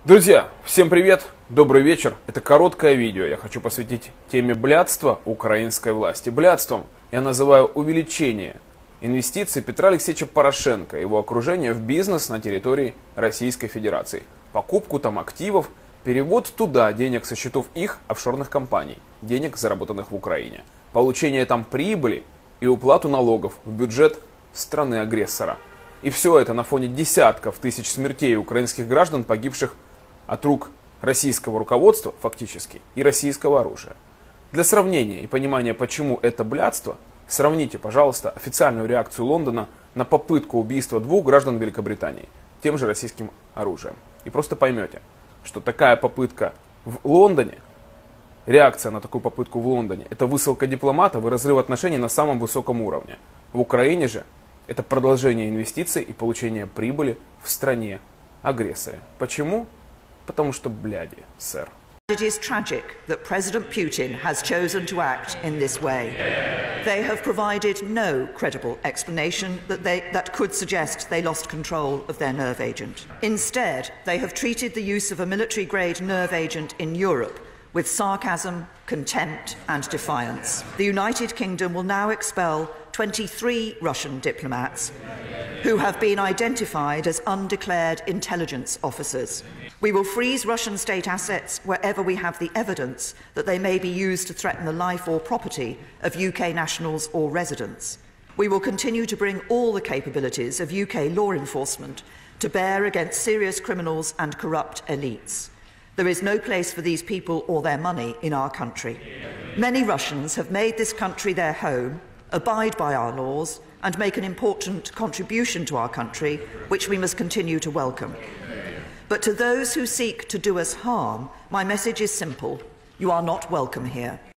Друзья, всем привет, добрый вечер. Это короткое видео я хочу посвятить теме блядства украинской власти. Блядством я называю увеличение инвестиций Петра Алексеевича Порошенко и его окружения в бизнес на территории Российской Федерации. Покупку там активов, перевод туда денег со счетов их офшорных компаний, денег, заработанных в Украине, получение там прибыли и уплату налогов в бюджет страны-агрессора. И все это на фоне десятков тысяч смертей украинских граждан, погибших от рук российского руководства, фактически, и российского оружия. Для сравнения и понимания, почему это блядство, сравните, пожалуйста, официальную реакцию Лондона на попытку убийства двух граждан Великобритании тем же российским оружием. И просто поймете, что такая попытка в Лондоне, реакция на такую попытку в Лондоне, это высылка дипломатов и разрыв отношений на самом высоком уровне. В Украине же это продолжение инвестиций и получение прибыли в стране-агрессоре. Почему? Потому что бляди, сэр. It is tragic that President Putin has chosen to act in this way. They have provided no credible explanation that could suggest they lost control of their nerve agent. Instead, they have treated the use of a military-grade nerve agent in Europe with sarcasm, contempt and defiance. The United Kingdom will now expel 23 Russian diplomats who have been identified as undeclared intelligence officers. We will freeze Russian state assets wherever we have the evidence that they may be used to threaten the life or property of UK nationals or residents. We will continue to bring all the capabilities of UK law enforcement to bear against serious criminals and corrupt elites. There is no place for these people or their money in our country. Many Russians have made this country their home, abide by our laws, and make an important contribution to our country, which we must continue to welcome. But to those who seek to do us harm, my message is simple: you are not welcome here.